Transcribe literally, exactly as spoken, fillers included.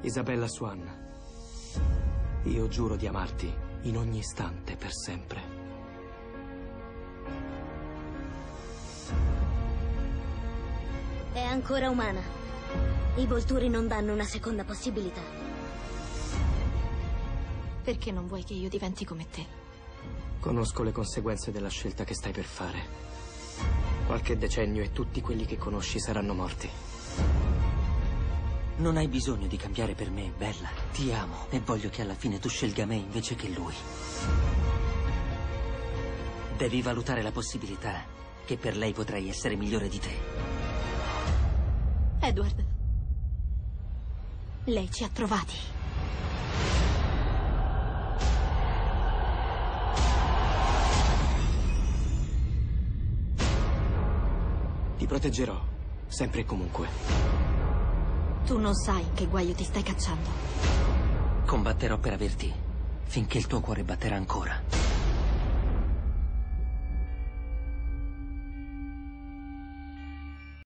Isabella Swan, io giuro di amarti in ogni istante per sempre. È ancora umana. I Volturi non danno una seconda possibilità. Perché non vuoi che io diventi come te? Conosco le conseguenze della scelta che stai per fare. Qualche decennio e tutti quelli che conosci saranno morti. Non hai bisogno di cambiare per me, Bella. Ti amo e voglio che alla fine tu scelga me invece che lui. Devi valutare la possibilità che per lei potrei essere migliore di te. Edward, lei ci ha trovati. Ti proteggerò, sempre e comunque. Tu non sai in che guaio ti stai cacciando. Combatterò per averti finché il tuo cuore batterà ancora.